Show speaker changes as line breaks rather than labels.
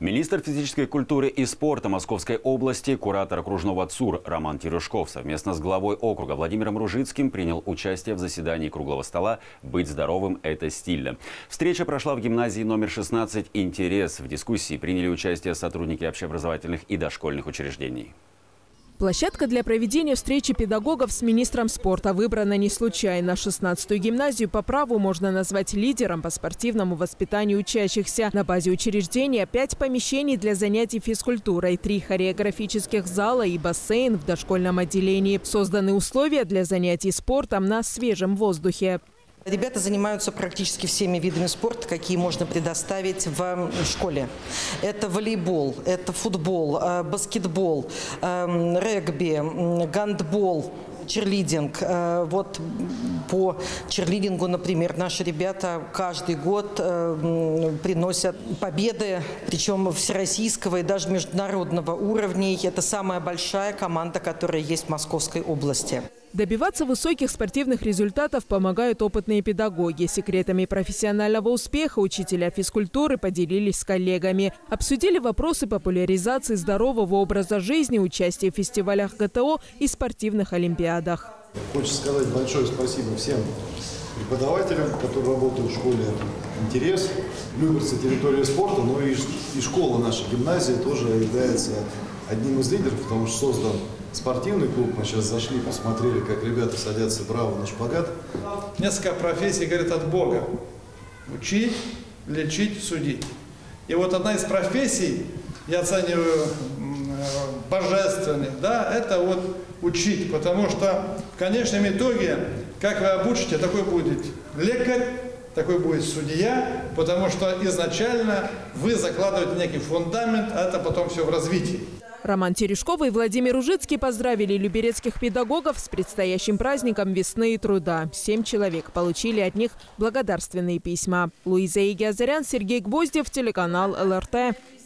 Министр физической культуры и спорта Московской области, куратор окружного ЦУР Роман Терешков совместно с главой округа Владимиром Ружицким принял участие в заседании круглого стола «Быть здоровым – это стильно». Встреча прошла в гимназии номер 16 «Интерес». В дискуссии приняли участие сотрудники общеобразовательных и дошкольных учреждений.
Площадка для проведения встречи педагогов с министром спорта выбрана не случайно. 16-ю гимназию по праву можно назвать лидером по спортивному воспитанию учащихся. На базе учреждения 5 помещений для занятий физкультурой, 3 хореографических зала и бассейн в дошкольном отделении. Созданы условия для занятий спортом на свежем воздухе.
Ребята занимаются практически всеми видами спорта, какие можно предоставить в школе. Это волейбол, это футбол, баскетбол, регби, гандбол, черлидинг. Вот по черлидингу, например, наши ребята каждый год приносят победы, причем всероссийского и даже международного уровней. Это самая большая команда, которая есть в Московской области.
Добиваться высоких спортивных результатов помогают опытные педагоги. Секретами профессионального успеха учителя физкультуры поделились с коллегами. Обсудили вопросы популяризации здорового образа жизни, участия в фестивалях ГТО и спортивных олимпиадах.
Хочется сказать большое спасибо всем преподавателям, которые работают в школе «Интерес», любятся территории спорта, но и школа наша, гимназия, тоже является одним из лидеров, потому что создан спортивный клуб. Мы сейчас зашли, посмотрели, как ребята садятся браво на шпагат.
Несколько профессий, говорят, от Бога. Учить, лечить, судить. И вот одна из профессий, я оцениваю божественных, да, это вот учить. Потому что в конечном итоге, как вы обучите, такой будет лекарь, такой будет судья, потому что изначально вы закладываете некий фундамент, а это потом все в развитии.
Роман Терешков и Владимир Ружицкий поздравили люберецких педагогов с предстоящим праздником весны и труда. 7 человек получили от них благодарственные письма. Луиза Игиазарян, Сергей Гвоздев, телеканал ЛРТ.